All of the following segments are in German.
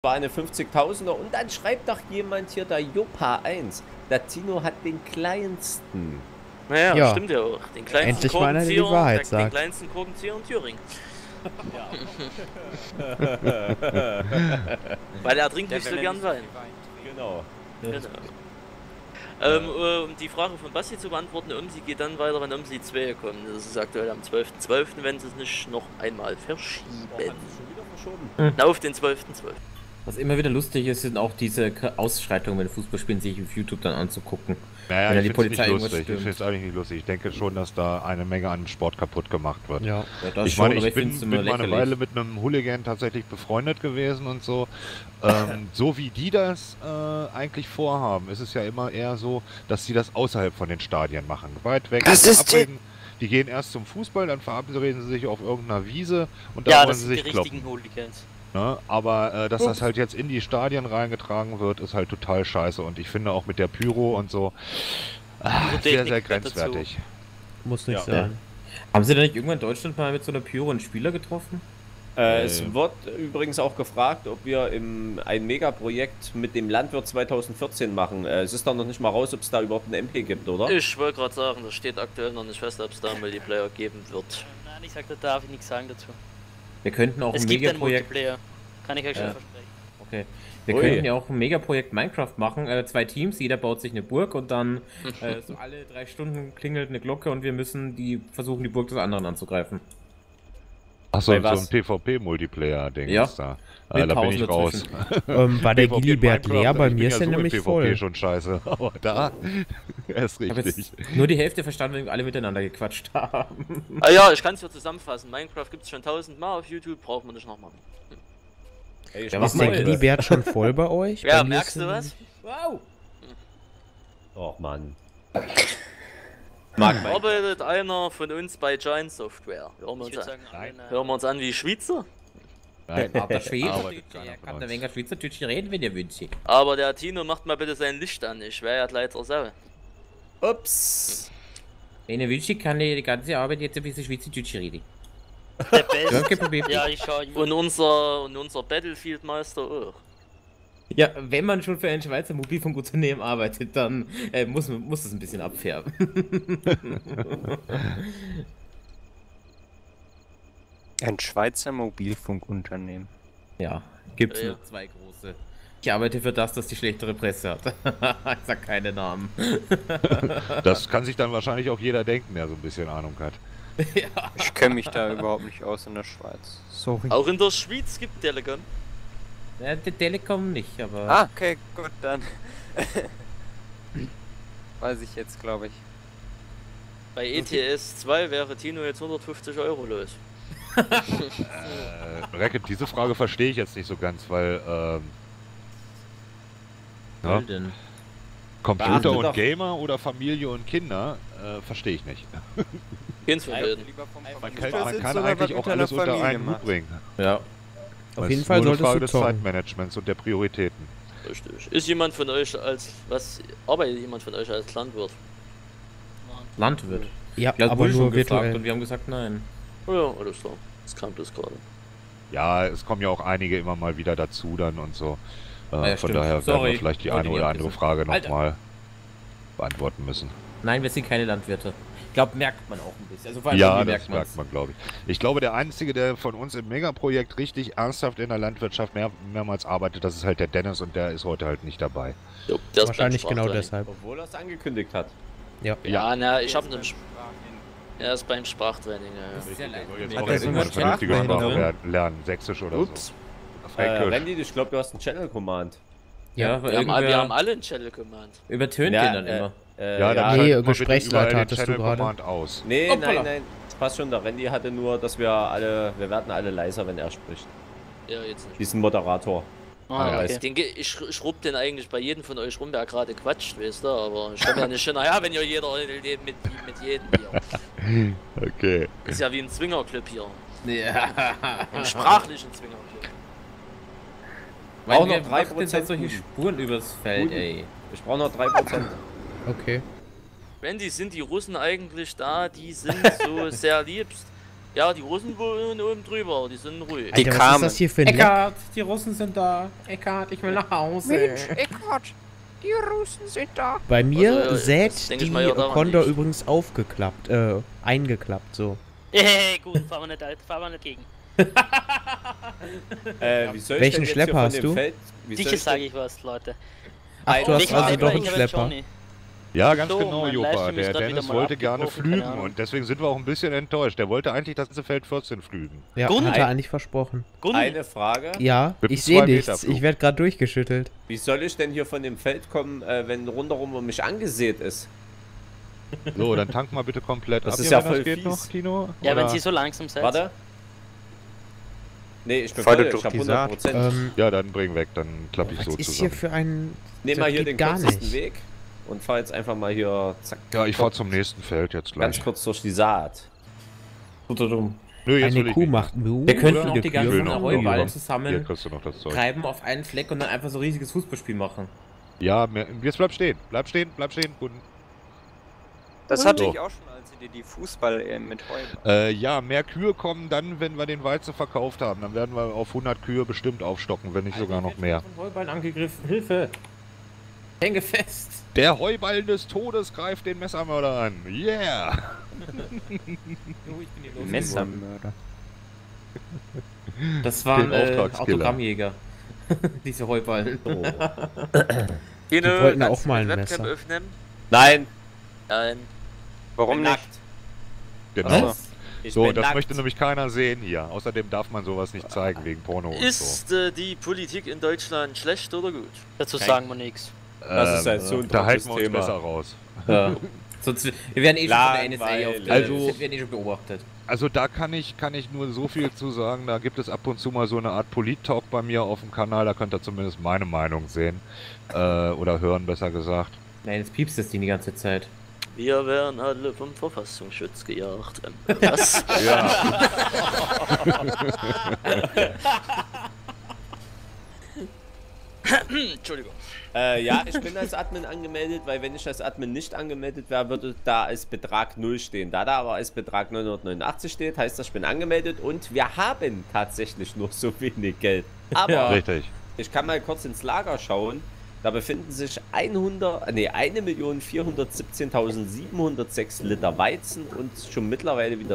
War eine 50.000er und dann schreibt doch jemand hier, der Jopa 1. Der Tino hat den kleinsten. Naja, Ja. stimmt ja auch. Den kleinsten Endlich mal einer, der die Korkenzieher, Wahrheit den sagt. kleinsten Korkenzieher in Thüringen. Weil er trinkt nicht so gern Wein. Genau. Um die Frage von Basti zu beantworten, OMSI geht dann weiter, wenn OMSI 2 kommt. Das ist aktuell am 12.12., wenn sie es nicht noch einmal verschieben. Schon wieder verschoben. Na, auf den 12.12. Was immer wieder lustig ist, sind auch diese Ausschreitungen, wenn Fußballspielen sich auf YouTube dann anzugucken. Naja, Wenn da ich die finde es Polizei nicht irgendwas lustig. Ich stürmt. finde es eigentlich nicht lustig. Ich denke schon, dass da eine Menge an Sport kaputt gemacht wird. Ja. Ja, das Ich schon, meine, aber ich find's bin immer mal eine lächerlich. Weile mit einem Hooligan tatsächlich befreundet gewesen und so. So wie die das eigentlich vorhaben, ist es ja immer eher so, dass sie das außerhalb von den Stadien machen. Weit weg. Das ist die gehen erst zum Fußball, dann verabreden sie sich auf irgendeiner Wiese und dann Ja, wollen das sie sind die sich richtigen kloppen. Hooligans. Ne? Aber dass das halt jetzt in die Stadien reingetragen wird, ist halt total scheiße. Und ich finde auch mit der Pyro und so sehr, sehr Technik dazu. grenzwertig. Muss nicht Ja. sein. Haben sie da nicht irgendwann in Deutschland mal mit so einer Pyro einen Spieler getroffen? Es wird übrigens auch gefragt, ob wir ein Megaprojekt mit dem Landwirt 2014 machen. Es ist da noch nicht mal raus, ob es da überhaupt ein MP gibt, oder? Ich wollte gerade sagen, das steht aktuell noch nicht fest, ob es da einen Multiplayer geben wird. Nein, ich sag, da darf ich nichts sagen dazu. Wir könnten auch Es ein gibt einen Megaprojekt. Multiplayer. Kann ich euch schon Ja. versprechen. Okay. Wir Ui. könnten ja auch ein Megaprojekt Minecraft machen. 2 Teams, jeder baut sich eine Burg und dann so alle 3 Stunden klingelt eine Glocke und wir müssen versuchen, die Burg des anderen anzugreifen. Achso, Bei so ein was? PvP-Multiplayer-Ding Ja. ist da. Mit Da bin ich Pausen raus. dazwischen. War der PvP Gilibert Minecraft, leer? Bei ich mir bin ist ja er so in nämlich PvP voll. schon scheiße, aber da ist Ich habe richtig. jetzt nur die Hälfte verstanden, wenn wir alle miteinander gequatscht haben. Ah ja, ich kann es ja zusammenfassen. Minecraft gibt es schon 1000-mal auf YouTube, brauchen wir nicht nochmal. Ey, ich Ja, mach was Ist der mal- Neues. Gilibert schon voll bei euch? Ja, Bei mir merkst ist du er was? Wow! Och Mann. Mag mein. Arbeitet einer von uns bei Giant Software? Hören wir Ich uns würde an, sagen, Nein. hören wir uns an wie Schweizer? Nein, Aber der Schwede, arbeitet er keiner von kann uns. ein wenig Schweizerdeutsch reden, wenn ihr wünscht. Aber der Tino macht mal bitte sein Licht an, ich wäre ja leider sauer. Ups. Wenn ihr wünscht, kann ich die ganze Arbeit jetzt ein bisschen Schweizerdeutsch reden. der Ja, kein Beste. Problem. Ja, ich schau ihn. Und unser Battlefield-Meister auch. Ja, wenn man schon für ein Schweizer Mobilfunkunternehmen arbeitet, dann muss es ein bisschen abfärben. Ein Schweizer Mobilfunkunternehmen. Ja, gibt's Ja. nur 2 große. Ich arbeite für das die schlechtere Presse hat. Ich sag keine Namen. Das kann sich dann wahrscheinlich auch jeder denken, der so ein bisschen Ahnung hat. Ich kenne mich da überhaupt nicht aus in der Schweiz. Sorry. Auch in der Schweiz gibt Telekom. Ja, der Telekom nicht, aber... Ah, okay, gut, dann. Weiß ich jetzt, glaube ich. Bei ETS 2 wäre Tino jetzt 150 Euro los. Racket, diese Frage verstehe ich jetzt nicht so ganz, weil Was ja, denn? Computer Beachte und doch. Gamer oder Familie und Kinder verstehe ich nicht. Keins von beiden. Man kann eigentlich auch alles unter einen Hut bringen. Ja. Auf Es jeden ist Fall nur eine solltest Frage du des zocken. Zeitmanagements und der Prioritäten. Richtig. Ist jemand von euch arbeitet jemand von euch als Landwirt? Landwirt. Ja, Ja, aber wurde schon nur gefragt virtuell. und wir haben gesagt nein. Oh ja, alles klar. Das kam bloß gerade. Ja, es kommen ja auch einige immer mal wieder dazu dann und so. Ah ja, von stimmt. daher werden Sorry. wir vielleicht die Wollte eine ich oder ein andere bisschen- Frage Alter. nochmal beantworten müssen. Nein, wir sind keine Landwirte. Ich glaube, merkt man auch ein bisschen. Also vor allem Ja, irgendwie das merkt man's. man, glaube ich. Ich glaube, der Einzige, der von uns im Megaprojekt richtig ernsthaft in der Landwirtschaft mehrmals arbeitet, das ist halt der Dennis und der ist heute halt nicht dabei. Jo, der ist Wahrscheinlich beim genau Sprachtraining. deshalb. Obwohl er es angekündigt hat. Ja, na, ich hab einen. Er ist beim Sprachtraining. Das ist ja leid. Ich soll jetzt Hat auch der erst so mal eine eine vernünftige Sprachbehinderung? Sprache lernen, Sächsisch oder Ups. so. Fränkisch. Randy, ich glaube, du hast einen Channel-Command. Ja, weil Wir haben irgendwer alle einen Channel Command. übertönt Ja, den dann immer. Ja, dann ja. Nee, schaltet mal bitte Gesprächsleiter überall den hattest du Channel gerade. Command aus. Nee, Hoppala. nein, das passt schon. Der Randy hatte nur, dass wir werden alle leiser, wenn er spricht. Ja, jetzt nicht. Diesen Moderator. Ah, Ich okay. denke, ich rupp den eigentlich bei jedem von euch rum, wer gerade quatscht, weißt du, aber ich komme ja nicht hin. Naja, wenn ihr jeder mit jedem hier. Okay. Ist ja wie ein Zwingerclub hier. Ja. Im sprachlichen Zwingerclub. Weil Auch noch wir macht denn 3% da solche Guten. Spuren übers Feld, Guten. ey. Ich brauche noch 3%. Okay. Randy, sind die Russen eigentlich da? Die sind so sehr liebst. Ja, die Russen wohnen oben drüber, die sind ruhig. Die Alter, was kamen. ist das hier für ein Leck? Eckart, die Russen sind da. Eckart, ich will nach Hause. Eckart, die Russen sind da. Bei mir Also, das sät denke ich die mal ja daran Condor liegt. übrigens aufgeklappt, eingeklappt, so. Hey, gut, fahren wir nicht gegen. Wie soll ich Welchen denn jetzt Schlepper hier von hast dem du? Feld, wie soll Sicher ich sage denn- ich was, Leute. Ach, du hast Welchen also Schlepper? doch einen Ich hab Schlepper. Johnny. Ja, ganz So, genau, mein Jopa. Livestream ist Der grad Dennis wieder mal wollte gerne abgebrochen, keine flügen Ahnung. und deswegen sind wir auch ein bisschen enttäuscht. Der wollte eigentlich das ganze Feld 14 flügen. Ja, Gunn. hat er eigentlich versprochen. Gunn, Eine Frage. Ja, Mit ich einem sehe 2 Meter nichts. Flug. Ich werde gerade durchgeschüttelt. Wie soll ich denn hier von dem Feld kommen, wenn rundherum um mich angesät ist? So, dann tank mal bitte komplett Das ab. ist hier, ja wenn voll geht fies. noch, Tino? ja, wenn Oder- sie so langsam seid. Warte. Nee, ich bin Voll voll, durch ich hab die 100%. Ja, dann bring weg, dann klapp ich was so ist zusammen. hier für ein... Nehm das mal hier geht den gar kürzesten nicht. Weg und fahr jetzt einfach mal hier, zack, Ja, ich fahr zum nächsten Feld jetzt ganz gleich. kurz durch die Saat. Guter dumm. Nö, jetzt will Eine ich Kuh nicht. macht Mu. Wir könnten Oder? auch die Ich will ganzen noch Heuballen Hier zusammen kriegst du noch das Zeug. treiben auf einen Fleck und dann einfach so ein riesiges Fußballspiel machen. Ja, jetzt bleib stehen. Bleib stehen, Guten. Das hatte So. ich auch schon, als sie die Fußball mit Heu. Ja, mehr Kühe kommen dann, wenn wir den Weizen verkauft haben. Dann werden wir auf 100 Kühe bestimmt aufstocken, wenn nicht sogar noch mehr. Von Heuballen angegriffen. Hilfe! Hänge fest! Der Heuballen des Todes greift den Messermörder an. Yeah! Ich bin hier losgeworden. Messermörder. Das waren Den Auftragskiller. Autogrammjäger. Diese Heuballen. Die wollten auch mal ein Messer. öffnen? Nein, Nein. Warum bin nicht? nackt. Genau. Was? Ich So, bin das nackt. möchte nämlich keiner sehen hier. Außerdem darf man sowas nicht zeigen wegen Porno und so. Ist die Politik in Deutschland schlecht oder gut? Dazu Kein- sagen wir nichts. Das ist halt so ein Da halten wir uns Thema. besser raus. Ja. Sonst, wir werden eh schon von der NSA auf Langweilig. Also- wir werden eh schon beobachtet. Also da kann ich nur so viel zu sagen. Da gibt es ab und zu mal so eine Art Polit-Talk bei mir auf dem Kanal. Da könnt ihr zumindest meine Meinung sehen. Oder hören, besser gesagt. Nein, jetzt piepst das Ding die ganze Zeit. Wir werden alle vom Verfassungsschutz gejagt. Was? Ja. Entschuldigung. Ja, ich bin als Admin angemeldet, weil wenn ich als Admin nicht angemeldet wäre, würde da als Betrag 0 stehen. Da aber als Betrag 989 steht, heißt das, ich bin angemeldet und wir haben tatsächlich nur so wenig Geld. Aber Ja. Richtig. ich kann mal kurz ins Lager schauen. Da befinden sich 1.417.706 Liter Weizen und schon mittlerweile wieder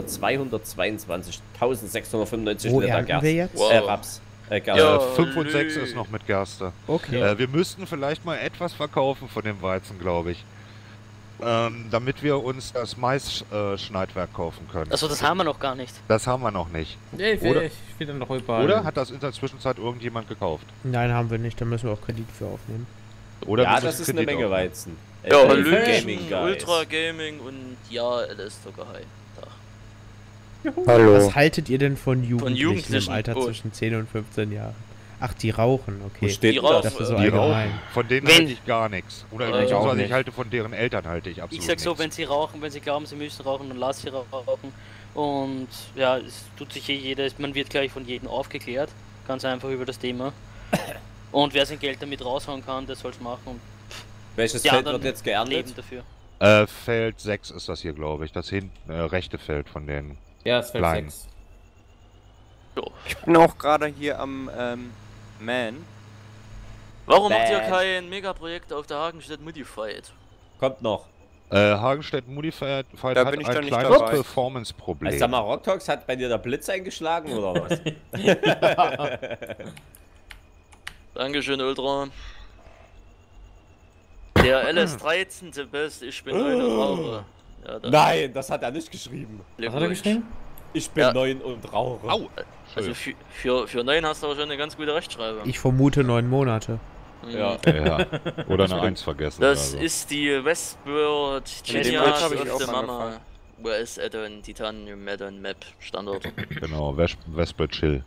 222.695 Wo Liter ernten wir Gerste. jetzt? Wow. Raps. Gerste. Ja. 5 und 6 Lü. ist noch mit Gerste. Okay. Wir müssten vielleicht mal etwas verkaufen von dem Weizen, glaube ich. Damit wir uns das Maisschneidwerk kaufen können. Also das haben wir noch gar nicht. Das haben wir noch nicht. Nee, ich Oder- will wieder noch Heuballen. Oder hat das in der Zwischenzeit irgendjemand gekauft? Nein, haben wir nicht. Da müssen wir auch Kredit für aufnehmen. Oder Ja, wir das müssen ist eine Kredit Menge aufnehmen. Weizen. Ja, Hallöchen, Hallöchen, Guys. Ultra Gaming und ja, LS Druckerei. Hallo. Was haltet ihr denn von Jugendlichen, Jugendlichen? im Alter Oh. zwischen 10 und 15 Jahren? Ach, die rauchen, Wo okay. steht Die denn das? rauchen. Das ist so Die allgemein. rauchen. Von denen Wenn- halte ich gar nichts. Oder Ich beziehungsweise auch ich nicht. halte von deren Eltern halte ich absolut Ich sag so, nichts. wenn sie rauchen, wenn sie glauben, sie müssen rauchen, dann lass sie rauchen. Und ja, es tut sich jeder, man wird gleich von jedem aufgeklärt. Ganz einfach über das Thema. Und wer sein Geld damit raushauen kann, der soll es machen. Und Welches die Feld anderen wird jetzt geerntet? leben dafür. Feld 6 ist das hier, glaube ich. Das rechte Feld von denen. Ja, es fällt Klein. 6. Ich bin auch gerade hier am Man. Warum macht ihr Bad. kein Megaprojekt auf der Hagenstedt Modified? Kommt noch. Hagenstedt Modified Da hat bin ich ein doch nicht kleines dabei. Performance-Problem. Sag mal, Rocktalks hat bei dir der Blitz eingeschlagen oder was? Dankeschön, Ultra. Der LS13 the best, ich bin 9 und rauche. Ja, das Nein, das hat er nicht geschrieben. Was hat er geschrieben? Ich bin Ja. 9 und rauche. Au! Also für 9 hast du aber schon eine ganz gute Rechtschreibung. Ich vermute 9 Monate. Mhm. Ja. Ja. Oder eine 1 vergessen. Das oder so. ist die Westworld Mit dem Genius Glitch hab ich of auch the mal Mama. angefangen. US Add-on Titanium Add-on Map Standard. Genau, Vesper Chill.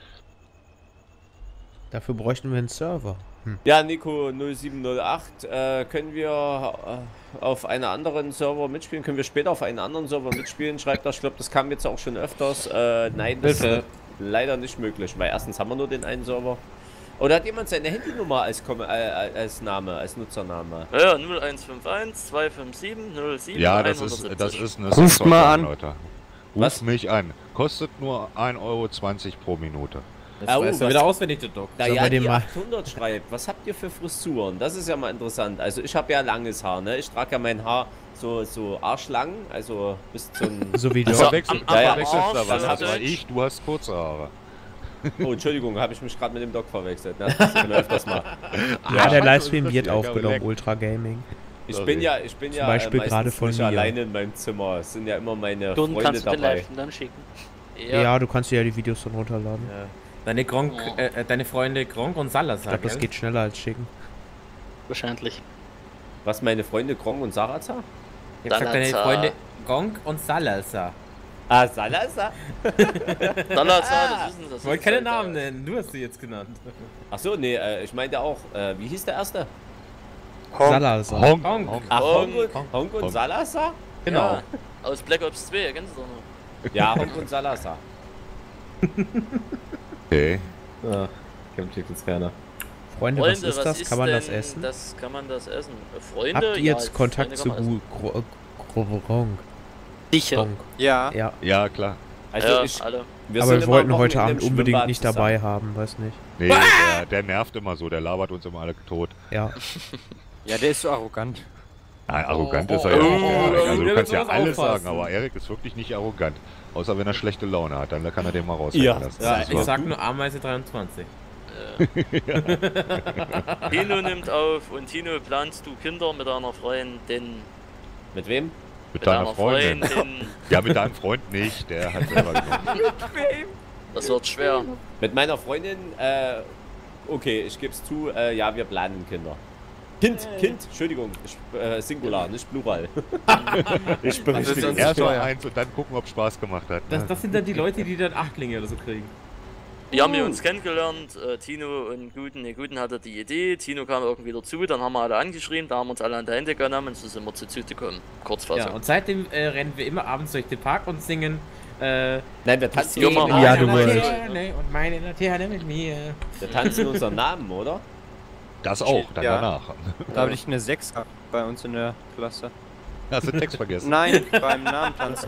Dafür bräuchten wir einen Server. Ja, Nico 0708, können wir auf einen anderen Server mitspielen? Können wir später auf einen anderen Server mitspielen? Schreibt das, ich glaube, das kam jetzt auch schon öfters. Nein, das Bitte. ist leider nicht möglich, weil erstens haben wir nur den einen Server. Oder hat jemand seine Handynummer als Name, als Nutzername? Ja, 0151 257 07 Ja, das ist 170. eine Ruft Software, mal an. Leute. Ruf mich an. Kostet nur 1,20 Euro pro Minute. Das weißt du was- wieder auswendig, der Doc. Da Sollen ja wir den die mal- 800 schreibt, was habt ihr für Frisuren? Das ist ja mal interessant. Also ich habe ja langes Haar, ne? Ich trage ja mein Haar so arschlang, also bis zum... So wie Du du. Also- verwechselst, am- du am verwechselst da Arsch, was. ja, Also Deutsch. du hast kurze Haare. Oh, Entschuldigung, habe ich mich gerade mit dem Doc verwechselt. Ne? Das läuft das mal. Ja, der Ja, Livestream das wird ist ja aufgenommen, leck. Ultra Gaming. Ich Sorry. bin ja Beispiel meistens gerade von nicht mir. alleine in meinem Zimmer. Es sind ja immer meine Dann Freunde kannst du den dabei. Livestream dann schicken. Ja. Du kannst dir ja die Videos dann runterladen. Ja. Deine Freunde Gronk und Salazar. Ich glaube, das gell? geht schneller als schicken. Wahrscheinlich. Was, meine Freunde Gronk und Sarazar? Ich hab gesagt, deine Salazar. Freunde Gronk und Salazar. Ah, Salazar? Salazar, das wissen das. Ich wollte keine Namen nennen, du hast sie jetzt genannt. Achso, nee, ich meinte auch, wie hieß der erste? Salazar. Honk. Honk. Honk. Ach, Honk. Honk und Salazar? Genau. Ja, aus Black Ops 2, kennst du doch noch. Ja, Honk und Salazar. Okay. Ja, kennt jetzt keiner. Freunde, was ist das? Kann man das denn- essen? Kann man das essen. Freunde? Habt ihr ja, jetzt als Kontakt Freunde zu kann man essen. Gronk? Sicher. Gronk. Ja. Ja, Ja, klar. Also Ja, ich, alle. wir aber sind wir immer wollten am heute Wochenende Abend im unbedingt Schwimmbad nicht zusammen. dabei haben, weiß nicht. Nee, der nervt immer so, der labert uns immer alle tot. Ja. Ja, der ist so arrogant. Nein, arrogant ist er ja nicht. oh, Also der du kannst wird ja sowas alles auffassen. sagen, aber Erik ist wirklich nicht arrogant. Außer wenn er schlechte Laune hat, dann kann er den mal raushängen Ja. lassen. Ja, Das ist ich wahr. sag nur Ameise 23. Tino nimmt auf und Tino, planst du Kinder mit deiner Freundin? Mit wem? Mit deiner Freundin. Freundin. Ja, mit deinem Freund nicht, der hat selber genommen. Das wird schwer. Mit meiner Freundin, okay, ich geb's zu, ja, wir planen Kinder. Kind, Entschuldigung, Singular, nicht Plural. Ich berichtige sonst- Erst mal teuer. eins und dann gucken, ob Spaß gemacht hat. Ne? Das sind dann die Leute, die dann Achtlinge oder so kriegen. Wir haben hier uns kennengelernt, Tino und Guten hatte die Idee, Tino kam irgendwie dazu, dann haben wir alle angeschrieben, da haben wir uns alle an die Hände genommen und so sind wir zu gekommen. Kurzfassung. Ja, und seitdem rennen wir immer abends durch den Park und singen. Nein, wir tanzen, Junge, Ja, du meine wolltest. Laterne. Und meine Laterne mit mir. wir tanzen unseren Namen, oder? Das auch, dann Ja. danach. Da habe ich eine 6 gehabt bei uns in der Klasse. Hast du den Text vergessen? Nein, beim Namen tanzen.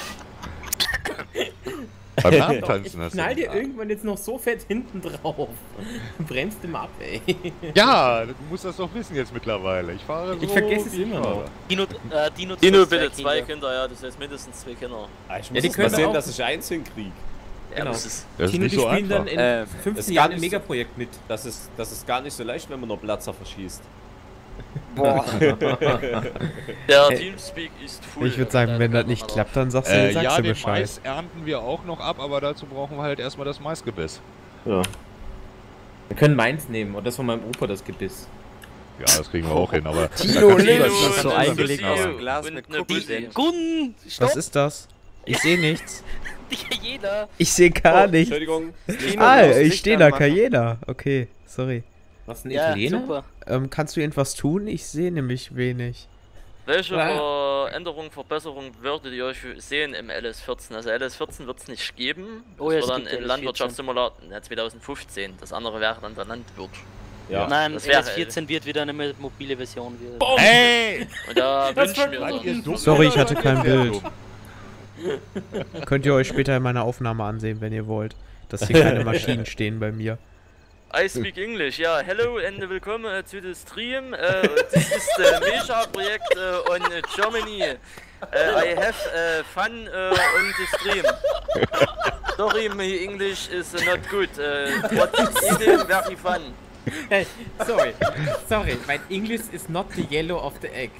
Beim Namen tanzen hast Knall du. dir irgendwann jetzt noch so fett hinten drauf. Bremst im ab, ey. Ja, du musst das doch wissen jetzt mittlerweile. Ich fahre so. Ich vergesse es wie ich immer fahre. noch. Dino, Tino, bitte zwei Kinder, ja, das heißt mindestens 2 Kinder. Ah, ich Ja, muss die jetzt mal können sehen, auch- dass ich eins hinkriege. Ja, Genau. das ist Das ist Tino, nicht die so spielen einfach. dann in ist 15 gar Jahren im nicht so- Megaprojekt mit. Das ist gar nicht so leicht, wenn man nur Platzer verschießt. Boah. der Teamspeak ist full. Ich würde sagen, wenn das nicht klappt, dann sagst du, sagst Ja, du den Bescheid. Mais ernten wir auch noch ab, aber dazu brauchen wir halt erstmal das Maisgebiss. Ja. Wir können meins nehmen und das von meinem Opa, das Gebiss. Ja, das kriegen wir auch hin, aber. Tino, da kannst du Tino, das- das so und eingelegt Lucy aus dem Glas und mit eine Kuppel. Bussi. Gun! Was Stopp! ist das? Ich sehe nichts. Jeder! Ich sehe gar Oh, nichts. Entschuldigung. Tino, Ah, du musst ich Licht stehe da, anmachen. Kajeda. Okay, sorry. Was, ein Ja, Italiener? super. Kannst du irgendwas tun? Ich sehe nämlich wenig. Welche Ja. Veränderung, Verbesserung würdet ihr euch sehen im LS14? Also LS14 wird es nicht geben. Oh Das ja, wird es dann gibt in LS14. Landwirtschaftssimulator 2015. Das andere wäre dann der Landwirt. Ja. Nein, das wäre- LS14 wird wieder eine mobile Version. Ey! Und da Das wünschen wir war uns. Ihr dumm Sorry, ich seid, hatte oder kein seid ihr Bild. dumm? Könnt ihr euch später in meiner Aufnahme ansehen, wenn ihr wollt. Dass hier keine Maschinen stehen bei mir. I speak English, ja. Hello and welcome to the stream. This is the Mecha-Projekt on Germany. I have fun on the stream. Sorry, my English is not good. But it is very fun. Hey, sorry, mein English is not the yellow of the egg.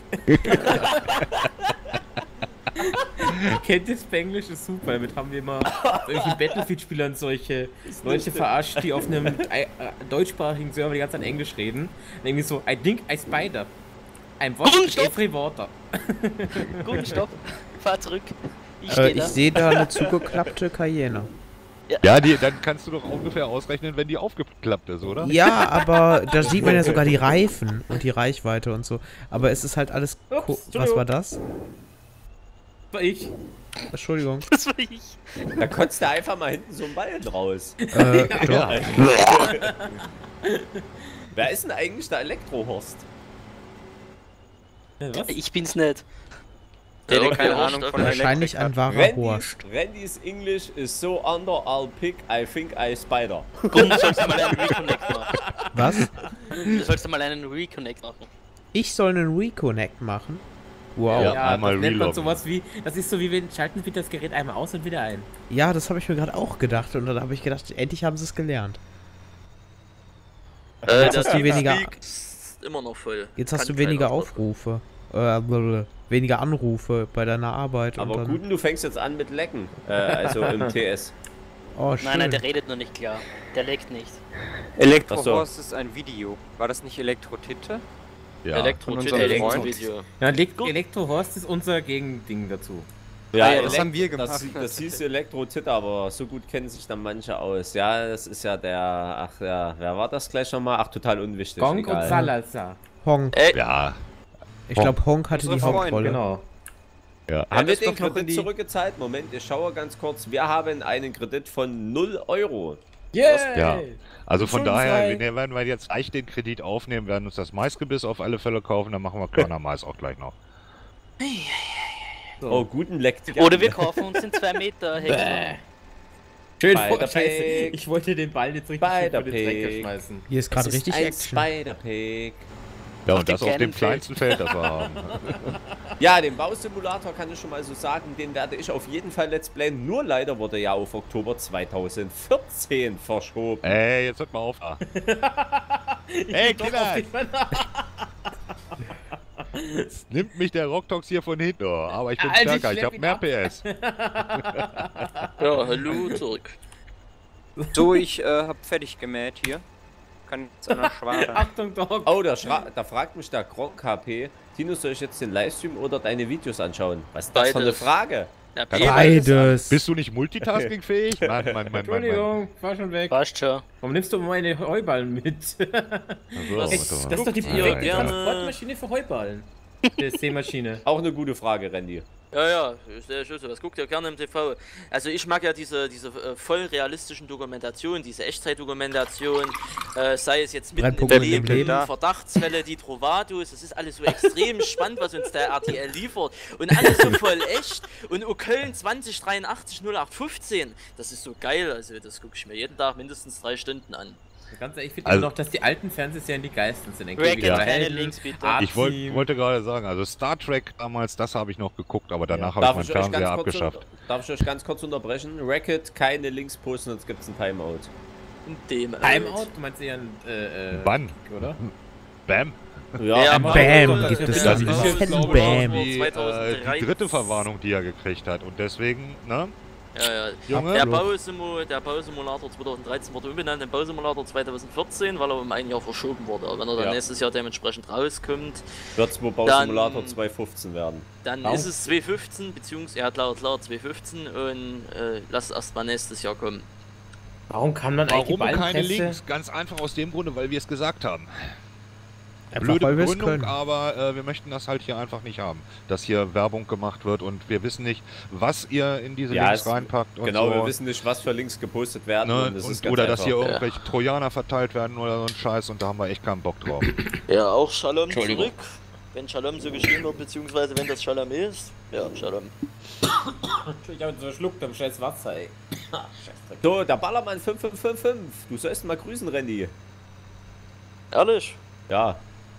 Kennt ihr Spanglish? Ist super, damit haben wir mal solchen Battlefield-Spielern solche Leute verarscht, die auf einem deutschsprachigen Server die ganze Zeit Englisch reden. Und irgendwie so, I think I spider. I'm watching every water. Gut, stopp. Fahr zurück. Ich stehe Ich da. sehe da eine zugeklappte Cayenne. Ja, dann kannst du doch ungefähr ausrechnen, wenn die aufgeklappt ist, oder? Ja, aber da sieht man ja sogar die Reifen und die Reichweite und so. Aber es ist halt alles... Was war das? War ich. Entschuldigung. Das war ich. Da kotzt er einfach mal hinten so einen Ball draus. Doch. Wer ist denn eigentlich der Elektrohorst? Was? Ich bin's nicht. Der Ja, hat keine okay, Ahnung von Wahrscheinlich ein Elektrik. wahrer Horst. Randy's English is so under, I'll pick, I think I spider. Komm, du sollst mal einen Reconnect machen. Was? Du sollst mal einen Reconnect machen. Ich soll einen Reconnect machen? Wow. Ja. Ja, einmal das nennt man reloggen. sowas wie, das ist so wie wir schalten wir das Gerät einmal aus und wieder ein. das habe ich mir gerade auch gedacht. Und dann habe ich gedacht, endlich haben sie es gelernt. Jetzt hast du weniger, Ist immer noch voll. jetzt hast Kann du weniger keiner Aufrufe. Weniger Anrufe bei deiner Arbeit. Aber und dann, Guten, du fängst jetzt an mit Lecken. Also im TS. Oh, schön. Nein, der redet noch nicht klar. Der leckt nicht. Elektrohorst ist ein Video. War das nicht Elektro-Titte? Ja. Elektro-Video. Ja, Elektrohorst ist unser Gegending dazu. Ja, das haben wir gemacht. Das hieß Elektro-Titter, aber so gut kennen sich dann manche aus. Ja, das ist ja der. Ach ja, wer war das gleich nochmal? Ach, total unwichtig. Gong egal. und Salazar. Honk. Ja. Ich glaube, Honk hatte die Unsere Freunde, Hauptrolle. Genau. Ja. Haben wir das den doch noch in Kredit die- zurückgezahlt? Moment, ich schaue ganz kurz. Wir haben einen Kredit von 0 Euro. Yeah! Ja. Also von Schon daher, frei. wenn wir jetzt gleich den Kredit aufnehmen, werden uns das Maisgebiss auf alle Fälle kaufen, dann machen wir Körnermais auch gleich noch. Oh, Guten leckt. gerne. Oder wir kaufen uns den 2 Meter Häcksler. Schön Bei vor, der Scheiße. Pig. Ich wollte den Ball jetzt richtig Bei schön der vor den Trecker Pig. schmeißen. Hier ist gerade Das ist richtig ein Action. Spider-Pig. Ja, Auf und dem das auf dem kleinen kleinsten Feld, das wir haben. Ja, den Bausimulator kann ich schon mal so sagen, den werde ich auf jeden Fall Let's Playen. Nur leider wurde ja auf Oktober 2014 verschoben. Ey, jetzt hört mal auf da. Ey, Kinder! Jetzt nimmt mich der Rocktox hier von hinten. Aber ich bin Alter, stärker, ich schlepp habe ihn mehr ab. PS. Ja, hallo zurück. So, ich hab fertig gemäht hier. Kann jetzt einer schwaden. Achtung, Dog. Oh, da fragt mich der Gronk HP. Tino, soll ich jetzt den Livestream oder deine Videos anschauen? Was ist das für eine Beides. Frage? Ja, Beides. Bist du nicht multitaskingfähig? Mann. Entschuldigung, war schon weg. Passt schon. Warum nimmst du meine Heuballen mit? Also, Ey, warte das mal. ist doch die Ja, perfekte gerne. Transportmaschine für Heuballen. DSC-Maschine. Auch eine gute Frage, Randy. Ja, ist sehr schön. Das guckt ihr gerne im TV. Also ich mag ja diese voll realistischen Dokumentationen, diese Echtzeitdokumentation, sei es jetzt mitten im 3 Leben, im Leben. Verdachtsfälle, die Trovados, das ist alles so extrem spannend, was uns der RTL liefert. Und alles so voll echt. Und Köln 2083 0815, das ist so geil. Also das gucke ich mir jeden Tag mindestens 3 Stunden an. Ganz ehrlich, ich finde Also- immer noch, dass die alten Fernsehserien die geilsten sind. Racket, Ja. keine Links bitte. Ich wollte gerade sagen, also Star Trek damals, das habe ich noch geguckt, aber danach habe ich Darf meinen ich, euch Fernseher ganz kurz abgeschafft. darf ich euch ganz kurz unterbrechen? Racket, keine Links posten, sonst gibt es ein Timeout. Dem Timeout? Du meinst eher ein, Wann? oder? Bam. Ja, Bam, gibt es Das dann. ist jetzt, Bam, glaube ich, Bam. die 2003. dritte Verwarnung, die er gekriegt hat. Und deswegen, ne? Ja. Junge, Der Bausimulator 2013 wurde umbenannt in Bausimulator 2014, weil er um ein Jahr verschoben wurde. Aber wenn er dann Ja. nächstes Jahr dementsprechend rauskommt, Wird es wohl Bausimulator 2015 werden. dann Warum? ist es 2015, beziehungsweise, ja klar, 2015 und lass es erstmal nächstes Jahr kommen. Warum kann man eigentlich die warum keine Ballenpresse... Links? Ganz einfach aus dem Grunde, weil wir es gesagt haben. Einfach Blöde weil wir es Begründung, können. aber wir möchten das halt hier einfach nicht haben, dass hier Werbung gemacht wird und wir wissen nicht, was ihr in diese Ja, Links es- reinpackt und Genau, so. wir wissen nicht, was für Links gepostet werden. Ne? Und es ist Und, ganz oder dass hier einfach. irgendwelche Trojaner verteilt werden oder so ein Scheiß und da haben wir echt keinen Bock drauf. Ja, auch Shalom Entschuldigung. zurück. Wenn Shalom so geschrieben wird, beziehungsweise wenn das Shalom ist. Ja, Shalom. Ich habe so verschluckt am scheiß Wasser, ey. So, der Ballermann 5555. Du sollst ihn mal grüßen, Randy. Ehrlich? Ja.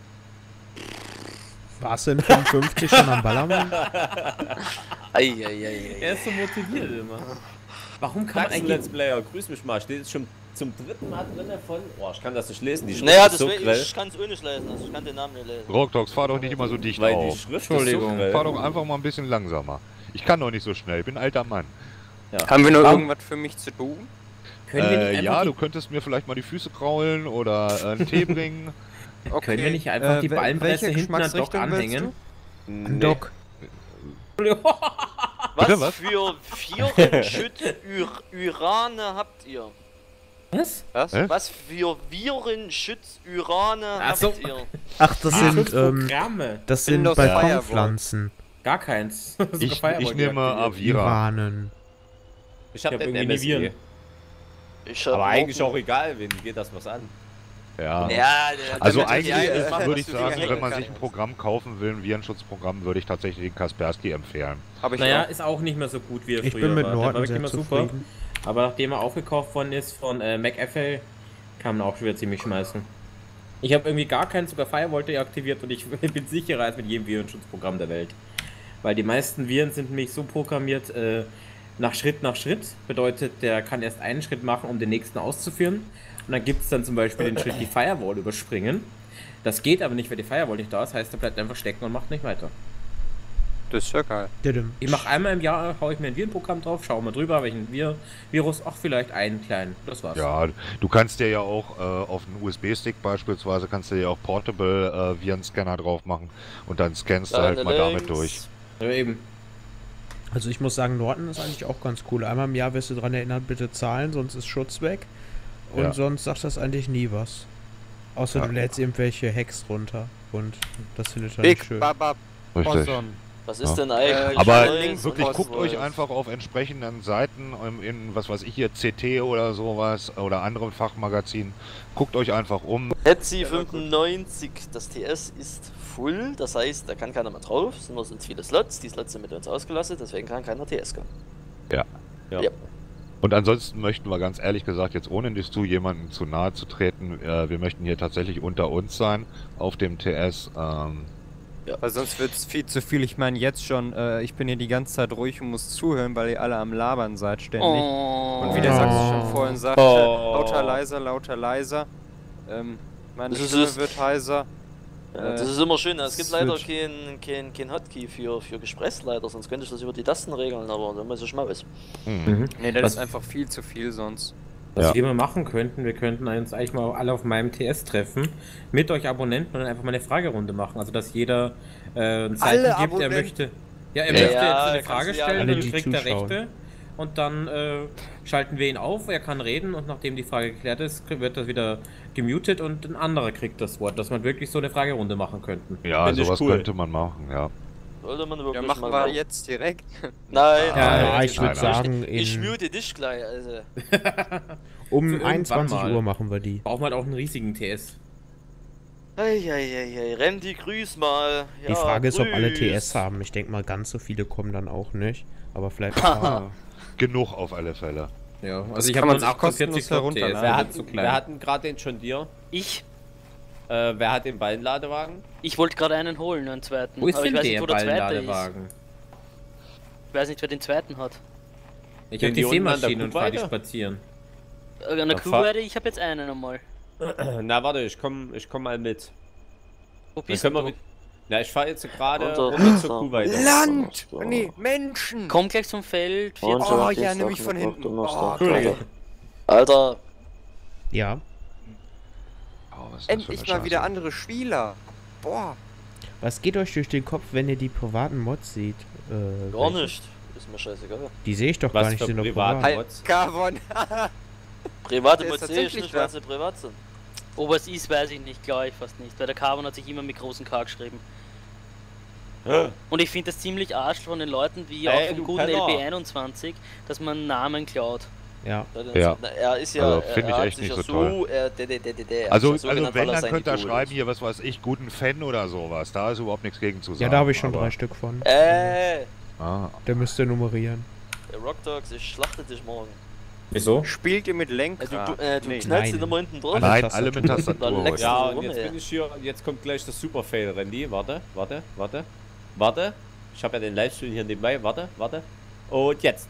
Warst du in 55 schon am Ballermann? Eieiei. Er ist so motiviert immer. Warum kann man Daxen eigentlich... Let's Player, grüß mich mal. Steht jetzt schon zum 3. Mal drin von. Oh, ich kann das nicht lesen. Die Schrift Naja, ist so grell. ich kann es auch nicht lesen, also ich kann den Namen nicht lesen. Rockdogs, fahr doch nicht immer so dicht Weil die auf. Schrift ist so grell. Fahr doch einfach mal ein bisschen langsamer. Ich kann doch nicht so schnell, ich bin ein alter Mann. Haben wir noch Warum? irgendwas für mich zu tun? Können wir nicht einfach Ja, die, du könntest mir vielleicht mal die Füße kraulen oder einen Tee bringen. Okay. Können wir nicht einfach die Ballenpresse welche hinten an Dock Geschmacksrichtung willst anhängen? Ein Dock. Bitte, was? Was für Virenschütz-Urane habt ihr? Was? Was? Hä? Was für Virenschütz-Urane Ach so. habt ihr? Ach, das sind, Programme. das sind Windows Balkonpflanzen. Gar keins. Ich nehme Avira. Iranen. Ich hab Ich hab den irgendwie MSI. Viren. Ich hab Aber noch- eigentlich auch egal, wen geht das was an. Ja. Ja, Also damit eigentlich die eine machen, würde ich dass du sagen, Finger wenn man hängen sich ein Programm kaufen will, ein Virenschutzprogramm, würde ich tatsächlich den Kaspersky empfehlen. Habe ich Naja, auch. ist auch nicht mehr so gut wie er Ich früher bin mit war. Der war Norton wirklich sehr immer super. zufrieden. Aber nachdem er aufgekauft worden ist von McAfee, kann man auch schon wieder ziemlich schmeißen. Ich habe irgendwie gar keinen, sogar Firewall deaktiviert und ich bin sicherer als mit jedem Virenschutzprogramm der Welt. Weil die meisten Viren sind nämlich so programmiert, nach Schritt. Bedeutet, der kann erst einen Schritt machen, um den nächsten auszuführen. Und dann gibt es dann zum Beispiel den Schritt, die Firewall überspringen. Das geht aber nicht, weil die Firewall nicht da ist. Heißt, er bleibt einfach stecken und macht nicht weiter. Das ist ja geil. Didim. Ich mache einmal im Jahr, haue ich mir ein Virenprogramm drauf, schaue mal drüber, welchen Virus, ach vielleicht einen kleinen, das war's. Ja, du kannst dir ja auch auf einen USB-Stick beispielsweise, kannst du dir auch Portable Virenscanner drauf machen und dann scannst du halt mal damit durch. Ja, eben. Also ich muss sagen, Norton ist eigentlich auch ganz cool. Einmal im Jahr wirst du dran erinnert, bitte zahlen, sonst ist Schutz weg. Und Ja. sonst sagt das eigentlich nie was. Außer Ja. du lädst irgendwelche Hacks runter. Und das findet er nicht Big schön. Baba Richtig. Boson. Was ist Ja. denn eigentlich? Aber Neues? wirklich, Was guckt euch Neues? einfach auf entsprechenden Seiten, in was weiß ich hier, CT oder sowas oder anderen Fachmagazinen, guckt euch einfach um. Etsy 95, das TS ist full, das heißt, da kann keiner mehr drauf, es sind nur so viele Slots, die Slots sind mit uns ausgelastet, deswegen kann keiner TS kommen. Ja. Ja. Ja. Und ansonsten möchten wir ganz ehrlich gesagt, jetzt ohne Distu jemandem zu nahe zu treten, wir möchten hier tatsächlich unter uns sein, auf dem TS. Weil sonst wird es viel zu viel. Ich meine jetzt schon, ich bin hier die ganze Zeit ruhig und muss zuhören, weil ihr alle am Labern seid ständig. Oh. Und wie der Sachse schon vorhin sagte, lauter, leiser. Meine Das ist Stimme es. wird heiser. Ja, das ist immer schön, es gibt leider Switch. kein Hotkey für Gesprächsleiter, sonst könnte ich das über die Tasten regeln, aber dann muss ich mal was. Nee, das Was- ist einfach viel zu viel sonst. Was Ja. wir mal machen könnten, wir könnten uns eigentlich mal alle auf meinem TS treffen, mit euch Abonnenten und dann einfach mal eine Fragerunde machen. Also dass jeder ein Zeichen Alle gibt, er Abonnenten? möchte. Ja, er Ja, möchte ja, jetzt eine kannst Frage du ja stellen, alle, dann die kriegt er zuschauen. Rechte und dann schalten wir ihn auf, er kann reden und nachdem die Frage geklärt ist, wird das wieder gemutet und ein anderer kriegt das Wort, dass man wirklich so eine Fragerunde machen könnten. Ja, Find ich sowas cool. könnte man machen, ja. Sollte man wirklich Ja, machen mal wir machen. jetzt direkt. Nein, Ja, ich würde nein, sagen, ich in, mute dich gleich, also. um Irgendwann 21 mal. Uhr machen wir die. Braucht man halt auch einen riesigen TS. Eieiei, Randy, grüß mal. Ja, Die Frage ist, ob alle grüß. TS haben. Ich denke mal, ganz so viele kommen dann auch nicht. Aber vielleicht ein paar. Genug auf alle Fälle. Ja, also Das ich kann habe man nur sich kostenlos 48 TS, herunterladen. der Wer, wird zu klein. wer hat denn gerade den John Deere? Ich Wer hat den Ballenladewagen? wollte gerade einen holen, einen zweiten. Wo ist aber ich denn weiß nicht, der wo der zweite ist. Ballenladewagen? Ich weiß nicht, wer den zweiten hat. Ich Den habe die die unten an der Seemaschine und fahre die Kuhweide? spazieren. An der Na, Kuhweide, ich habe jetzt einen einmal. Na warte, ich komm mal mit. Wo Dann bist können wir du? mit. Na, ich fahre jetzt gerade Unter- runter zur Kuhweide. Land! Nee, Menschen! Komm gleich zum Feld. Und Jetzt. so. Oh, die ja, Sachen nämlich von geguckt hinten. und noch Oh, so. geil. Alter, Ja. Oh, was ist das für Endlich eine mal Scheiße. wieder andere Spieler. Boah. Was geht euch durch den Kopf, wenn ihr die privaten Mods seht? gar welche? nicht. Ist mir scheißegal. Die sehe ich doch gar Was nicht, für sind doch privaten privat. Mods? Carbon. Private Der ist Mods sehe ich tatsächlich nicht, da. weil sie privat sind. Ob es ist, weiß ich nicht, glaube ich fast nicht. Weil der Carbon hat sich immer mit großen K geschrieben. Und ich finde das ziemlich arsch von den Leuten, wie Ey, auch vom du guten Penner. LP21, dass man Namen klaut. Ja. Ja. Na, er ist ja, Also, find ich er hat echt sich nicht ja so toll. der Also, hat sich ja so genannt, wenn, weil er dann sein könnt ihr Idol schreiben ist. hier, was weiß ich, guten Fan oder sowas. Da ist überhaupt nichts gegen zu sagen. Ja, da habe ich schon aber- 3 Stück von. Ah. Der müsste nummerieren. Der Rock Dogs, ich schlachte dich morgen. Wieso? Spielt ihr mit Lenkrad? Du Nee. knallst ihn Nein. immer hinten drauf. Alle Nein, Tastatur. alle mit Tastatur. Dann leckst heute. Ja, Rum, und jetzt ey. bin ich hier. Jetzt kommt gleich das Superfail, Randy. Warte. Ich habe ja den Livestream hier nebenbei. Warte. Und jetzt.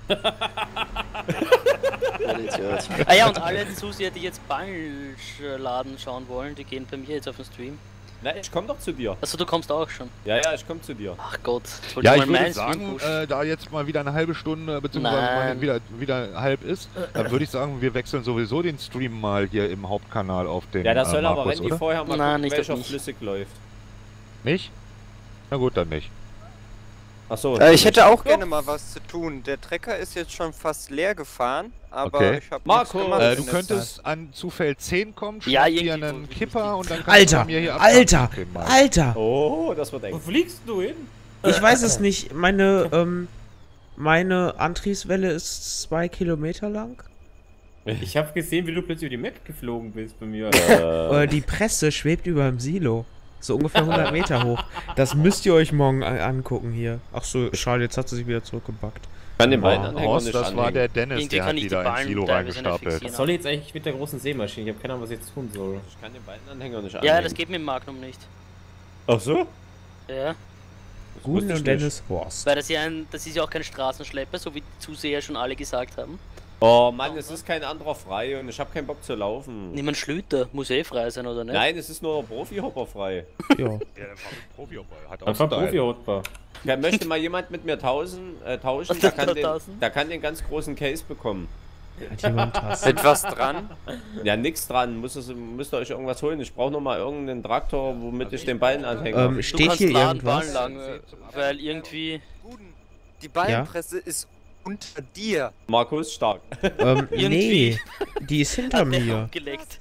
Voll Idiot. Ah ja, und alle Zuseher, die jetzt Bangladen schauen wollen, die gehen bei mir jetzt auf den Stream. Na, ich komm doch zu dir. Also du kommst auch schon. Ja, ich komm zu dir. Ach Gott, Ja, ich mal würde meinen sagen, Stream pushen. da jetzt mal wieder eine halbe Stunde, beziehungsweise Nein. mal wieder halb ist, dann würde ich sagen, wir wechseln sowieso den Stream mal hier im Hauptkanal auf den Ja, das soll aber Markus, Randy oder? vorher mal Nein, gucken, nicht welcher auf mich. flüssig läuft. Nicht? Na gut, dann nicht. Achso. Ich hätte auch gerne mal was zu tun. Der Trecker ist jetzt schon fast leer gefahren, aber Okay. ich habe Marco, gemacht. Du in der könntest an zu Feld 10 kommen, Ja, schnapp dir irgendwie einen so Kipper und dann kannst Alter! du bei mir hier Alter! Abgas geben, Mann. Alter! Oh, das wird Wo eng. fliegst du hin? Ich weiß es nicht. Meine Antriebswelle ist 2 Kilometer lang. Ich habe gesehen, wie du plötzlich über die Map geflogen bist bei mir. Die Presse schwebt über dem Silo. So ungefähr 100 Meter hoch. Das müsst ihr euch morgen angucken hier. Ach so, schade, jetzt hat sie sich wieder zurückgebackt. Kann den beiden Anhänger Horst, nicht das war anhängen. der Dennis, Irgendwie der kann hat ich die wieder ins Ballen Silo teilweise nicht reingestapelt. fixieren. Was soll jetzt eigentlich mit der großen Seemaschine? Ich habe keine Ahnung, was ich jetzt tun soll. Ich kann den beiden Anhänger nicht Ja, anhängen. das geht mit dem Magnum nicht. Ach so? Ja. Das Guten wusste ich und Dennis Horst. Weil das ist ja auch kein Straßenschlepper, so wie die Zuseher schon alle gesagt haben. Oh Mann, es ist kein anderer frei und ich habe keinen Bock zu laufen. Niemand Schlüter, muss eh frei sein, oder nicht? Nein, es ist nur der Profi-Hopper frei. Ja. Ja, einfach ein Profi-Hopper, hat auch Einfach Style. Profi-Hotbar. Ja, möchte mal jemand mit mir tauschen, der kann den ganz großen Case bekommen. Hat jemand Tassen? Mit was dran? Ja, nix dran, müsst ihr euch irgendwas holen. Ich brauche noch mal irgendeinen Traktor, womit ich den Ballen anhänge. Du Steht kannst hier Ballen irgendwas? lang, weil irgendwie... Die Ballenpresse ist unter dir. Markus, stark. Nee, die ist hinter mir. Gelegt.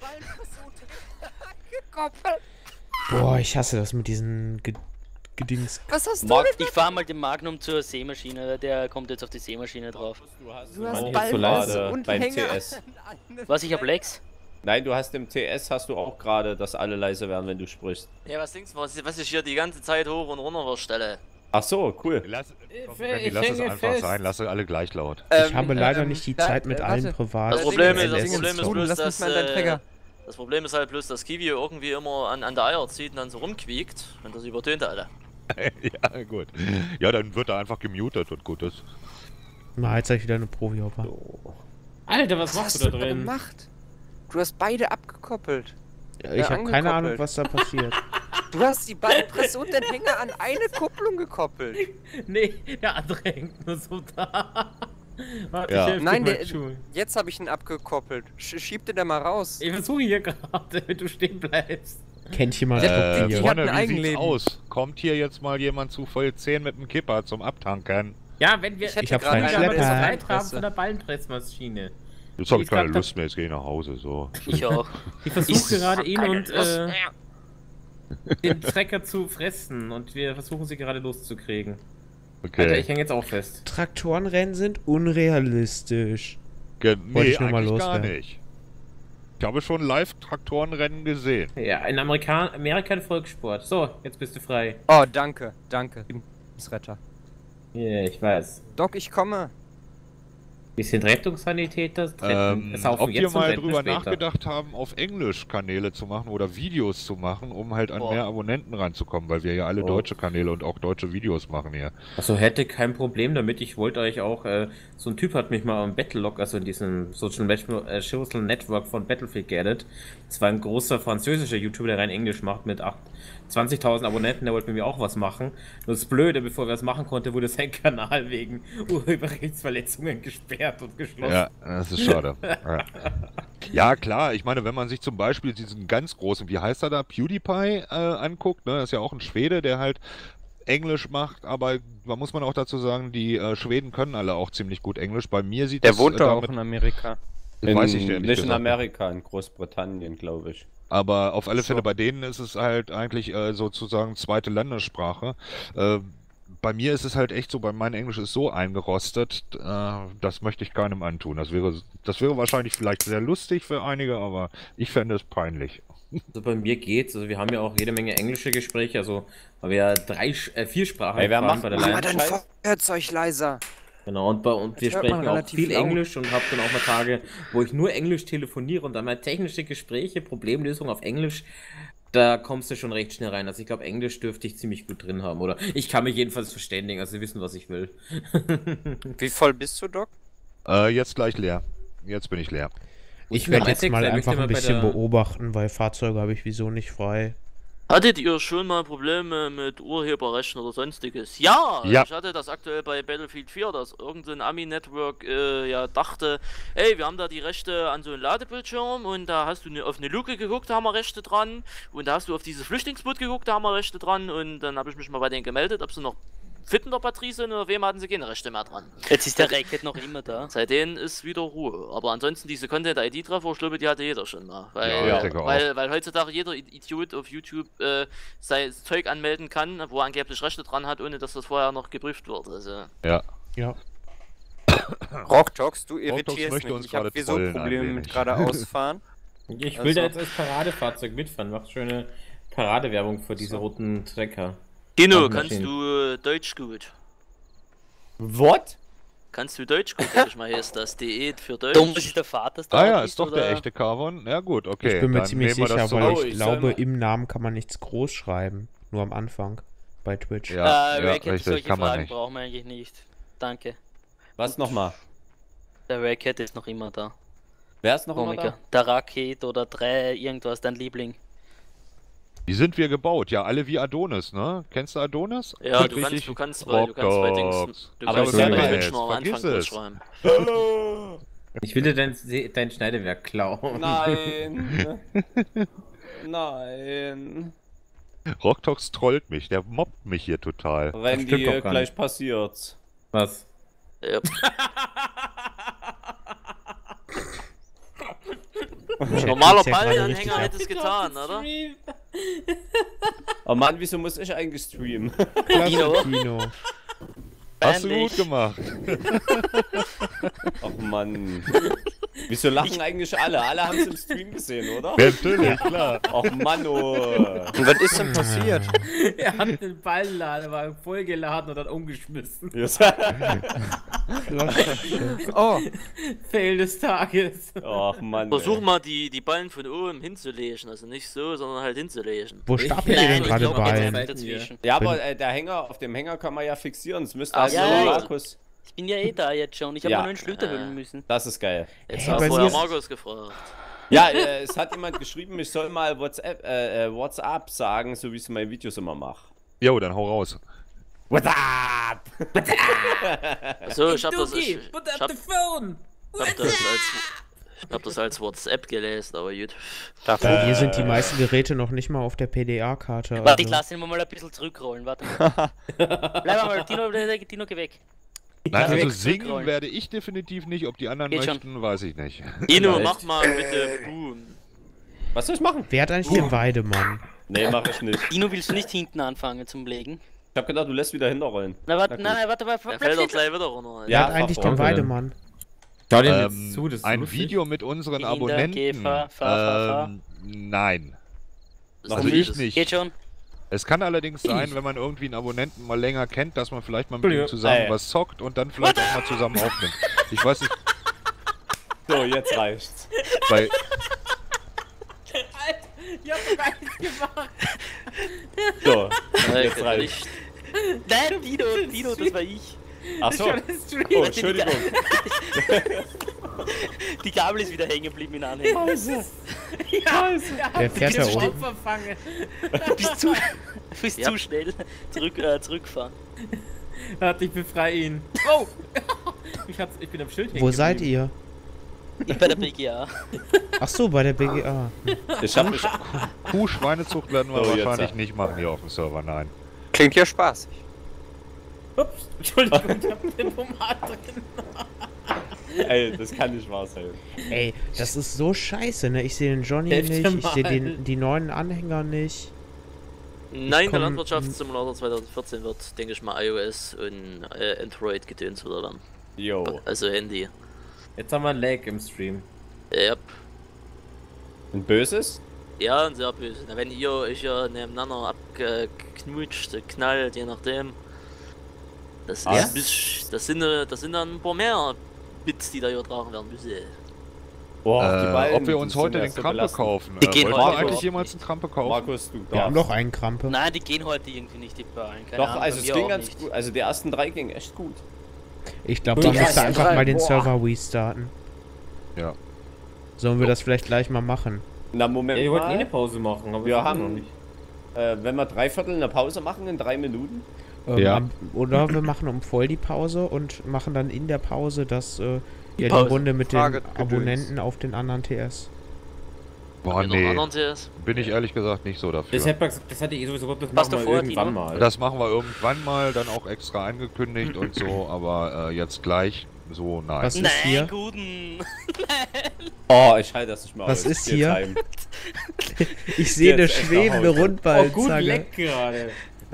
Boah, ich hasse das mit diesen Gedings. Was hast Mark, Ich fahr mal den Magnum zur Seemaschine, der kommt jetzt auf die Seemaschine drauf. du hast, Du hast auch Ballenpresse gerade und beim Hänger. TS. Was, ich hab Lex? Nein, du hast im TS hast du auch gerade, dass alle leise werden, wenn du sprichst. Ja, was denkst du, was ich hier die ganze Zeit hoch und runter stelle? Ach so, cool. Lass es einfach sein, lass sie alle gleich laut. Ich habe leider nicht die Zeit mit allen privat. Das Problem ist, LS bloß, Lass dass mich mal deinen Trigger. das Problem ist halt bloß, dass Kiwi irgendwie immer an der Eier zieht und dann so rumquiekt und das übertönt alle. Ja, gut. Ja, dann wird er einfach gemutet und gut ist. Na, jetzt hab ich wieder eine Profi-Hopper. Alter, was machst du da drin? gemacht? Du hast beide abgekoppelt. Ich habe keine Ahnung, angekoppelt. was da passiert. Du hast die Ballenpresse und den Hänger an eine Kupplung gekoppelt. Nee, der andere hängt nur so da. Warte, Ja. ich helf dir Nein, mal, der, Schuh. jetzt habe ich ihn abgekoppelt. Schieb den da mal raus. Ich versuche hier gerade, wenn du stehen bleibst. Kennt jemand Die Papier? hat ein Freunde, wie Eigenleben. sieht's aus? Kommt hier jetzt mal jemand zu voll 10 mit dem Kipper zum Abtanken? Ja, wenn wir Ich hätte Ich hab gerade keinen eine Schlepper. das Schlepper. Beitrag von der Ballenpressmaschine. Jetzt habe ich Ich glaub, keine da- Lust mehr, jetzt gehe ich nach Hause, so. Ich auch. Ich versuche gerade ihn und Lust den Trecker zu fressen und wir versuchen sie gerade loszukriegen. Alter, Okay. ich hänge jetzt auch fest. Traktorenrennen sind unrealistisch. Wollte Nee, ich nur mal eigentlich gar loswerden. nicht. Ich habe schon Live-Traktorenrennen gesehen. Ja, in Amerika ein Volkssport. So, jetzt bist du frei. Oh, danke, danke. Retter. Ja, ich weiß. Doc, ich komme. Wir sind Rettungssanitäter. Ob wir mal drüber später. nachgedacht haben, auf Englisch Kanäle zu machen oder Videos zu machen, um halt an mehr Abonnenten ranzukommen, weil wir ja alle deutsche Kanäle und auch deutsche Videos machen hier. Also hätte kein Problem damit. Ich wollte euch auch, so ein Typ hat mich mal am Battlelog, also in diesem Social Network von Battlefield geaddet. Das war ein großer französischer YouTuber, der rein Englisch macht mit 20.000 Abonnenten, der wollte mit mir auch was machen. Nur das Blöde, bevor er es machen konnte, wurde sein Kanal wegen Urheberrechtsverletzungen gesperrt und geschlossen. Ja, das ist schade. Ja, klar, ich meine, wenn man sich zum Beispiel diesen ganz großen, wie heißt er da, PewDiePie anguckt, ne, das ist ja auch ein Schwede, der halt Englisch macht, aber da muss man auch dazu sagen, die Schweden können alle auch ziemlich gut Englisch. Bei mir sieht Der das wohnt doch auch damit, in Amerika. weiß ich ja nicht nicht in gesagt. Amerika, in Großbritannien, glaube ich. Aber auf alle Fälle, bei denen ist es halt eigentlich sozusagen zweite Landessprache. Bei mir ist es halt echt so, mein Englisch ist so eingerostet, das möchte ich keinem antun. Das wäre wahrscheinlich vielleicht sehr lustig für einige, aber ich fände es peinlich. Also bei mir geht's, also wir haben ja auch jede Menge englische Gespräche, also weil wir ja 4 Sprachen Ey, wer fahren macht bei der Mach mal Leine? dein Scheiß. Feuerzeug leiser. Genau, und wir hört man sprechen auch relativ viel laut. Englisch und habe dann auch mal Tage, wo ich nur Englisch telefoniere und dann mal technische Gespräche, Problemlösungen auf Englisch, da kommst du schon recht schnell rein. Also ich glaube, Englisch dürfte ich ziemlich gut drin haben, oder ich kann mich jedenfalls verständigen, also Sie wissen, was ich will. Wie voll bist du, Doc? Jetzt gleich leer. Jetzt bin ich leer. Ich werde jetzt Isaac, mal der einfach möchte ein mal bei bisschen der- beobachten, weil Fahrzeuge habe ich wieso nicht frei. Hattet ihr schon mal Probleme mit Urheberrechten oder sonstiges? Ja, Ja. ich hatte das aktuell bei Battlefield 4, dass irgendein Ami-Network ja dachte, ey, wir haben da die Rechte an so einem Ladebildschirm und da hast du auf eine Luke geguckt, da haben wir Rechte dran und da hast du auf dieses Flüchtlingsboot geguckt, da haben wir Rechte dran und dann habe ich mich mal bei denen gemeldet, ob sie noch fit in der Batterie sind oder wem hatten sie keine Rechte mehr dran. Jetzt ist der Racket noch immer da. Seitdem ist wieder Ruhe. Aber ansonsten diese Content-ID-Treffer, ich glaube, die hatte jeder schon mal. Weil, Ja, ich denke auch. weil heutzutage jeder Idiot auf YouTube sein Zeug anmelden kann, wo er angeblich Rechte dran hat, ohne dass das vorher noch geprüft wird. Also, Ja. Ja. Rocktox, du Rocktox irritierst möchte mich. uns Ich habe gerade so trollen ein Probleme mit wenig. geradeausfahren. Ich will da jetzt als Paradefahrzeug mitfahren. Macht schöne Paradewerbung für diese roten Trecker. Dino, Machen kannst Maschinen. du Deutsch gut? What? Kannst du Deutsch gut? Sag ich mal, hier ist das Diät für Deutsch. Dumm, dass ich der Vater ist. Ah ja, ist doch der echte Carbon. Ja gut, okay. Ich bin mir dann ziemlich nehmen wir das sicher, weil zurück. ich ich soll glaube, mal- im Namen kann man nichts groß schreiben. Nur am Anfang. Bei Twitch. Ja, ja, Racket, richtig, solche kann man Fragen nicht. brauchen wir eigentlich nicht. Danke. Was nochmal? Der Racket ist noch immer da. Wer ist noch immer Komiker. da? Der Racket oder 3, irgendwas, dein Liebling. Wie sind wir gebaut? Ja, alle wie Adonis, ne? Kennst du Adonis? Ja, Klingt du kannst, richtig du kannst bei Dings, Rockdogs. du Aber kannst ich bei sag mal Twitch jetzt, noch am Anfang vergiss kurz es. schreiben. Ich will dir dein Schneidewerk klauen. Nein. Nein. Rocktox trollt mich, der mobbt mich hier total. Randy, stimmt doch gar gleich nicht. passiert's. Was? Ja. Normaler krieg's ja gerade richtig Ballanhänger ab. hätte es getan, oder? Oh Mann, wieso muss ich eigentlich streamen? Klasse, Kino. Hast du Peinlich. gut gemacht. Ach Mann. Wieso lachen eigentlich alle? Alle haben es im Stream gesehen, oder? Ja, natürlich, klar. Ach Mann, oh. Und was ist denn passiert? Er hat den Ballladen, war vollgeladen und hat umgeschmissen. Oh, Fail des Tages. Ach Mann. Versuch ey. mal die Ballen von oben hinzulegen, also nicht so, sondern halt hinzulegen. Wo stapelt ihr Nein, denn ich gerade glaub, jetzt Ballen? einfach dazwischen. Ja, aber der Hänger, auf dem Hänger kann man ja fixieren. Es müsste also ja, ja. Markus. Ich bin ja eh da jetzt schon. Ich habe Ja. nur einen Schlüter holen müssen. Das ist geil. Jetzt Hey, hast bei du mir ja ist- Markus gefragt. Ja, es hat jemand geschrieben, ich soll mal WhatsApp sagen, so wie ich es in meinen Videos immer mache. Jo, dann hau raus. WhatsApp! So, ich hab das, Dugi, ich put hab, up the phone. ich hab das als WhatsApp gelesen, aber gut. Bei mir sind die meisten Geräte noch nicht mal auf der PDA-Karte. Warte, ich Also. lasse ihn mal ein bisschen zurückrollen. Warte mal. Bleib mal, Dino, geh weg. Nein, also Weg singen zurückrollen. werde ich definitiv nicht. Ob die anderen Geht schon. möchten, weiß ich nicht. Dino, mach mal bitte Boom. Was soll ich machen? Wer hat eigentlich den Weidemann? Nee, mach ich nicht. Dino, willst du nicht hinten anfangen zum Legen? Ich hab gedacht, du lässt wieder hinterrollen. Na, warte, Na gut. nein, warte, Der bleib fällt doch stehen. gleich wieder runter. Wer Ja, hat eigentlich fahr den vor. Weidemann? Schau dir jetzt zu, das ist Ein lustig. Video mit unseren Kinder, Abonnenten. geh, fahr. Nein. Das Also ist ich das- nicht. Geht schon. Es kann allerdings sein, wenn man irgendwie einen Abonnenten mal länger kennt, dass man vielleicht mal mit ihm Entschuldigung. zusammen Ey. was zockt und dann vielleicht auch mal zusammen aufnimmt. Ich weiß nicht, So, jetzt reicht's. weil Ich hab gar nichts gemacht. So, Nein, jetzt reicht's. nicht. Nein, Dino, das war ich. Ach so. Schon ein Stream. Oh, Entschuldigung. Die Gabel ist wieder hängen geblieben in Anhänger. Wer fährt da oben? verfangen. Du bist Ja. zu schnell. Zurückfahren. Warte, ich befreie ihn. Oh! Ich bin am Schild hängen Wo seid geblieben. ihr? Ich bei der BGA. Ach so, bei der BGA. Ich hab mich. Kuh-Schweinezucht werden wir Oh, jetzt, wahrscheinlich ja. nicht machen hier auf dem Server, nein. klingt ja spaßig. Ups, Entschuldigung, ich hab den Format drin. Ey, das kann nicht wahr sein. Ey, das ist so scheiße, ne? Ich sehe den Johnny Helft nicht, dir ich sehe mal. die neuen Anhänger nicht. Nein, der komm- Landwirtschaftssimulator 2014 wird, denke ich mal, iOS und Android gedöns wieder werden. Yo. Also Handy. Jetzt haben wir ein Lag im Stream. Yep. Ein böses? Ja, und sehr böse. Na, wenn ihr euch ja nebeneinander abgeknutscht, knallt, je nachdem. Das ist Was? ein bisschen, das sind dann ein paar mehr Bits, die da übertragen werden müssen. Boah, die Ballen, Ob wir uns die sind heute ja den so Krampe belastend. kaufen? Die gehen Wollten heute wir überhaupt eigentlich jemals nicht. einen Krampe kaufen? Markus, du Wir haben darfst. noch einen Krampe. Nein, die gehen heute irgendwie nicht, die Ballen. Keine Doch, Ahnung, also bei es mir ging auch ganz nicht. gut. Also die ersten 3 gingen echt gut. Ich glaube, man Ja, müsste ja, einfach mal den boah. Server restarten. Ja. Sollen wir das vielleicht gleich mal machen? Na, Moment Ja, wir wollten eh eine mal. Pause machen, aber Wir das haben- noch nicht. Wenn wir 3/4 eine Pause machen in 3 Minuten. Ja. Oder wir machen um voll die Pause und machen dann in der Pause das, ja, die Pause. Runde mit den Frage Gedöns. Abonnenten auf den anderen TS. Boah, Mit noch nee. anderen TS. Bin ich ehrlich gesagt nicht so dafür. Das hatte ich sowieso gesagt, das Passt machen doch wir vor, irgendwann Tino. mal. Das machen wir irgendwann mal, dann auch extra angekündigt und so, aber jetzt gleich so, nein. Was ist hier? Nein, guten. Oh, ich halte das nicht mehr Was aus. ist Jetzt hier? heim. Ich sehe eine Jetzt echt nach schwebende Hause. Oh, gut, Rundbalzange. leck gerade.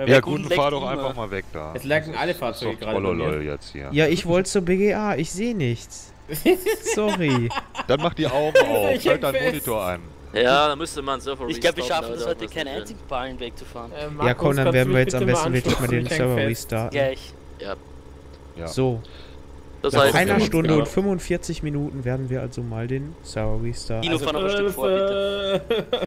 Ja guten gut, fahr leckt doch immer. einfach mal weg da. Es lagen alle Ist Fahrzeuge doch gerade bei mir. Trollolol jetzt hier. Ja, ich wollte zur BGA, ich sehe nichts. Sorry. Dann mach die Augen auf, Ich schalt häng deinen fest. Monitor an. Ja, da müsste man Server Ich glaube, wir restarten, schaffen es Alter, heute was keinen ist denn? einzigen Ballen wegzufahren. Ja, komm, dann werden wir jetzt am besten wirklich mal den Server Server restarten. Gleich. Ja. So, Das nach heißt, einer wir- Stunde ja. und 45 Minuten werden wir also mal den Server restarten. Dino, fahr noch ein Stück vor, bitte.